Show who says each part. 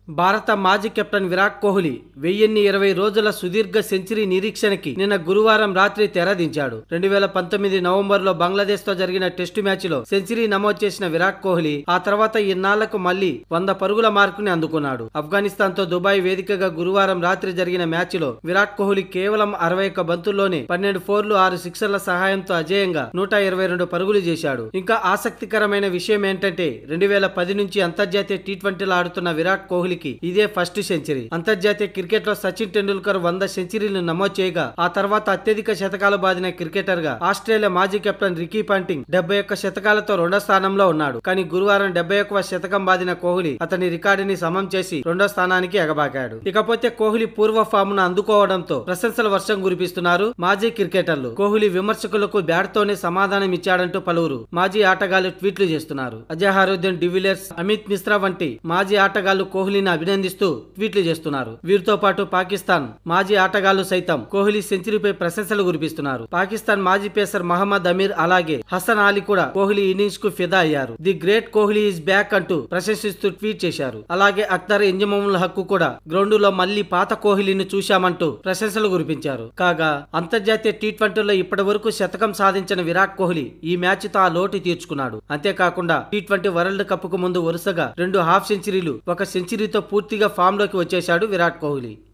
Speaker 1: భారత మాజీ కెప్టెన్ విరాట్ కోహ్లీ 1020 రోజుల సుదీర్ఘ సెంచరీ నిరీక్షణకి నిన్న గురువారం రాత్రి తెరదించాడు. 2019 నవంబర్లో బంగ్లాదేశ్ తో జరిగిన టెస్టు మ్యాచ్లో సెంచరీ నమోదు చేసిన విరాట్ కోహ్లీ ఆ తర్వాత ఇన్నాళ్లకు మళ్లీ 100 పరుగుల మార్కుని అందుకున్నాడు. ఆఫ్ఘనిస్తాన్ తో దుబాయ్ వేదికగా గురువారం రాత్రి జరిగిన మ్యాచ్లో విరాట్ కోహ్లీ కేవలం 61 బంతుల్లోనే 12 ఫోర్లు 6 సిక్సర్ల సహాయంతో అజేయంగా 122 పరుగులు చేశాడు. ఇంకా ఆసక్తికరమైన విషయం ఏంటంటే 2010 నుంచి అంతర్జాతీయ టీ20లో ఆడుతున్న విరాట్ కోహ్లీ ఇదే ఫస్ట్ సెంచరీ. అంతర్జాతీయ క్రికెట్ లో సచిన్ టెండూల్కర్ 100 సెంచరీలు నమోదు చేయగా ఆ తర్వాత అత్యధిక శతకాలు బాదిన క్రికెటర్ గా ఆస్ట్రేలియా మాజీ కెప్టెన్ రికీ పాంటింగ్ 71 శతకాలతో 2వ స్థానంలో ఉన్నాడు. కానీ గురువారం 71వ శతకం బాదిన కోహ్లీ అతని రికార్డుని సమం చేసి 2వ స్థానానికి ఎగబాకాడు. ఇకపోతే కోహ్లీ పూర్వ ఫామ్ ను అందుకోవడంతో ప్రశంసల వర్షం కురిపిస్తున్నారు మాజీ క్రికెటర్లు. కోహ్లీ విమర్శకులకు బ్యాట్ తోనే సమాధానం ఇచ్చాడంటూ పలువురు మాజీ ఆటగాళ్లు ట్వీట్లు చేస్తున్నారు. అజహరుద్దీన్ డివిలియర్స్, అమిత్ మిశ్రా వంటి మాజీ ఆటగాళ్లు కోహ్లీని అభినందిస్తూ ట్వీట్లు చేస్తున్నారు. వీరితో పాటు పాకిస్తాన్ మాజీ ఆటగాళ్లు సైతం కోహ్లీ సెంచరీపై ప్రశంసలు కురిపిస్తున్నారు. పాకిస్తాన్ మాజీ పేసర్ మహమ్మద్ అమీర్ అలాగే హసన్ అలీ కూడా కోహ్లీ ఇన్నింగ్స్ కు ఫిదా అయ్యారు. The great Kohli is back అంటూ ప్రశంసిస్తూ ట్వీట్ చేశారు. అలాగే అఖ్తర్ ఇంజమాముల్ హక్ కూడా గ్రౌండ్ లో మళ్లీ పాత కోహ్లీని చూశామంటూ ప్రశంసలు కురిపించారు. కాగా అంతర్జాతీయ టీ20లో ఇప్పటి వరకు శతకం సాధించిన విరాట్ కోహ్లీ ఈ మ్యాచ్ తో ఆ లోటు తీర్చుకున్నాడు. అంతేకాకుండా టీ20 వరల్డ్ కప్ కు ముందు వరుసగా 2 హాఫ్ సెంచరీలు, 1 సెంచరీతో పూర్తిగా ఫామ్ లోకి వచ్చేశాడు విరాట్ కోహ్లీ.